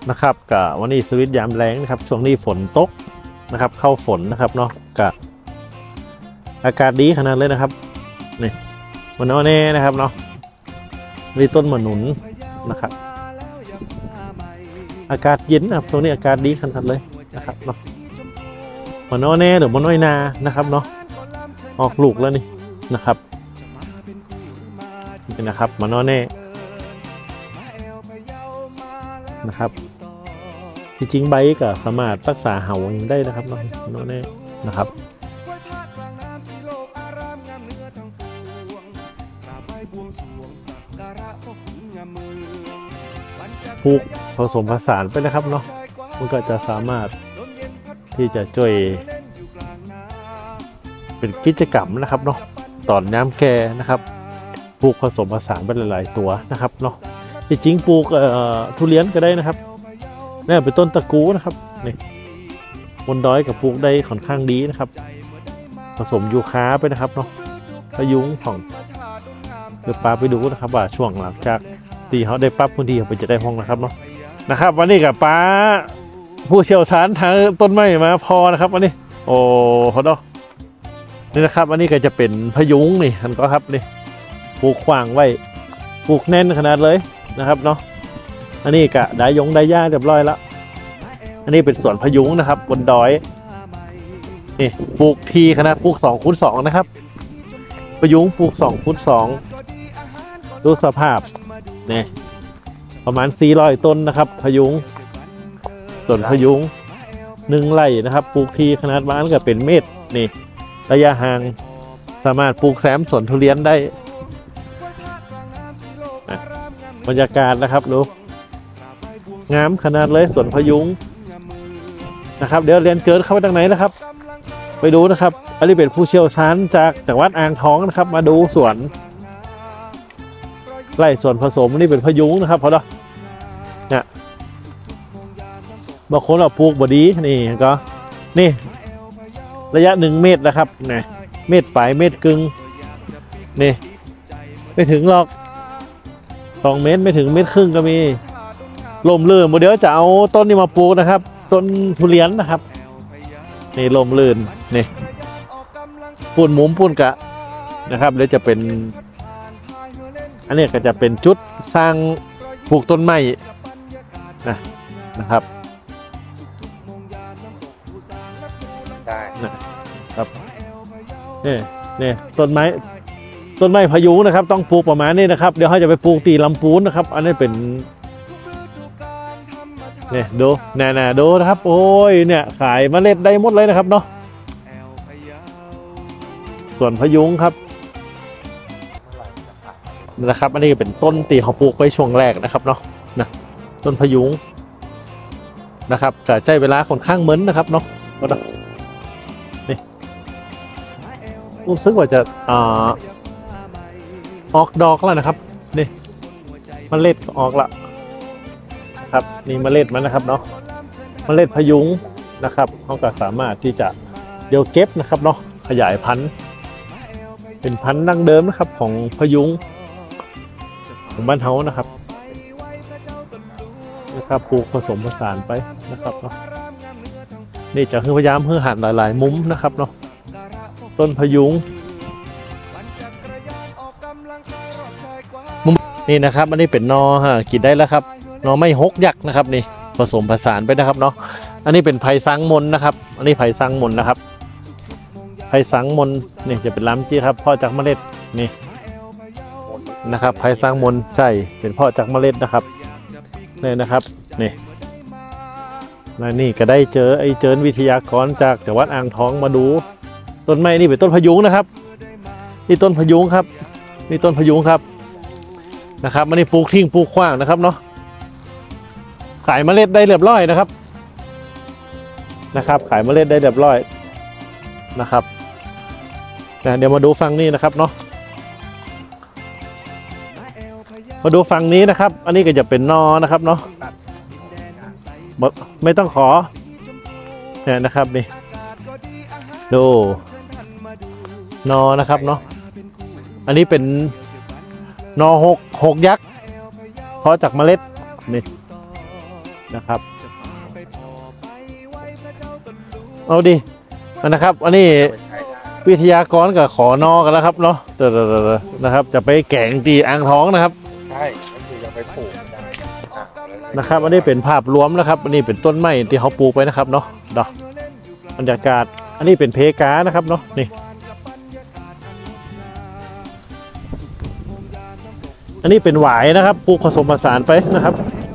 นะครับกับวันนี้สวิตยามแรงนะครับช่วงนี้ฝนตกนะครับเข้าฝนนะครับเนาะกับอากาศดีขนาดเลยนะครับนี่มันเอาแน่นะครับเนาะมีต้นมะนุนนะครับอากาศเย็นนะครับตรงนี้อากาศดีขนาดเลยนะครับเนาะมันเอาแน่หรือมันน้อยนานะครับเนาะออกลูกแล้วนี่นะครับนี่นะครับมันเอาแน่นะครับจริงๆใบก็สามารถรักษาเห่าอย่างได้นะครับเนาะมันเอาแน่นะครับปลูกผสมผสานไปนะครับเนาะมันก็จะสามารถที่จะช่วยเป็นกิจกรรมนะครับเนาะตอนน้ำแก่นะครับปลูกผสมผสานไปหลายๆตัวนะครับเนาะจริงๆปลูกทุเรียนก็ได้นะครับนี่เป็นต้นตะกูนะครับนี่บนดอยกับปลูกได้ค่อนข้างดีนะครับผสมยูคาไปนะครับเนาะพยุงของเดี๋ยวปลาไปดูนะครับว่าช่วงหลังจากตีเขาได้ปั๊บพื้นที่เขาไปจะได้ห้องนะครับเนาะนะครับวันนี้กับปลาผู้เชี่ยวชาญทางต้นไม้มาพอนะครับวันนี้โอ้โหเนาะนี่นะครับอันนี้ก็จะเป็นพยุงนี่ท่านก็ครับนี่ปลูกขวางไว้ปลูกแน่นขนาดเลยนะครับเนาะอันนี้กะได้ยงได้ย่าเรียบร้อยแล้วอันนี้เป็นสวนพยุงนะครับบนดอยนี่ปลูกทีขนาดปลูก2x2นะครับพยุงปลูก2x2ดูสภาพนี่ประมาณ400ต้นนะครับพยุงส่วนพยุง1 ไร่นะครับปลูกทีขนาดบ้านก็เป็นเมตรนี่ระยะห่างสามารถปลูกแซมสวนทุเรียนได้บรรยากาศนะครับดูงามขนาดเลยสวนพยุงนะครับเดี๋ยวเรียนเกิดเข้าไปทางไหนนะครับไปดูนะครับอันนี้เป็นผู้เชี่ยวชาญจากจังหวัดอ่างทองนะครับมาดูสวนไร่สวนผสมนี่เป็นพยุงนะครับเพราะเนี่ยบางคนเอาปลูกบดีนี่ก็นี่ระยะ1 เมตรนะครับนี่เมตรปลายเมตรกึ่งนี่ไม่ถึงหรอก2 เมตรไม่ถึง1.5 เมตรก็มีลมลื่นเดี๋ยวจะเอาต้นนี้มาปลูกนะครับต้นทุเรียนนะครับนี่ลมลื่นนี่ปูนหมุมปูนกะนะครับเดี๋ยวจะเป็นอันนี้ก็จะเป็นจุดสร้างปลูกต้นไม้นะครับได้นะครับนี่ต้นไม้พายุนะครับต้องปลูกประมาณนี้นะครับเดี๋ยวเขาจะไปปลูกตีลำปูนนะครับอันนี้เป็นเนี่ยดูแน่ๆดูนะครับโอ้ยเนี่ยขายเมล็ดได้หมดเลยนะครับเนาะส่วนพยุงครับนะครับอันนี้เป็นต้นตีเขาปลูกไว้ช่วงแรกนะครับเนาะต้นพยุงนะครับแต่ใช้เวลาค่อนข้างเหมือนนะครับเนาะนี่รู้สึกว่าจะออกดอกแล้วนะครับนี่เมล็ดออกละครับนี่เมล็ดมันนะครับเนาะเมล็ดพยุงนะครับเขาก็สามารถที่จะเดี๋ยวเก็บนะครับเนาะขยายพันธุ์เป็นพันธุ์ดั้งเดิมนะครับของพยุงของบ้านเฮานะครับปลูกผสมผสานไปนะครับเนาะนี่จะพยายามเพื่อหันหลายๆมุมนะครับเนาะต้นพยุงนี่นะครับอันนี้เป็นนอฮะกินได้แล้วครับนอไม่หกยักษ์นะครับนี่ผสมผสานไปนะครับเนาะอันนี้เป็นไผ่สังมนนะครับอันนี้ไผ่สังมนนะครับไผ่สังมนนี่จะเป็นลำจี้ครับพ่อจากเมล็ดนี่นะครับไผ่สังมนใช่เป็นพ่อจากเมล็ดนะครับนี่นะครับนี่ก็ได้เจอวิทยากรจากจังหวัดอ่างทองมาดูต้นไม้นี่เป็นต้นพยุงนะครับนี่ต้นพยุงครับนี่ต้นพยุงครับนะครับมันนี่ปลูกทิ้งปลูกขว้างนะครับเนาะขายเมล็ดได้เรียบร้อยนะครับขายเมล็ดได้เรียบร้อยนะครับเดี๋ยวมาดูฝั่งนี้นะครับเนาะมาดูฝั่งนี้นะครับอันนี้ก็จะเป็นนอนะครับเนาะไม่ต้องขอเนี่ยนะครับนี่ดูนอนะครับเนาะอันนี้เป็นนอหกยักษ์เพราะจากเมล็ดนี่นะครับเอาดินะครับอันนี้วิทยากรกับขอนอกันแล้วครับเนาะนะครับจะไปแก่งตีอ่างท้องนะครับใช่ก็คือยังไปปลูกได้นะครับอันนี้เป็นภาพรวมนะครับอันนี้เป็นต้นไม้ที่เขาปลูกไปนะครับเนาะดอกบรรยากาศอันนี้เป็นเพกานะครับเนาะนี่อันนี้เป็นหวายนะครับปลูกผสมผสานไปนะครับ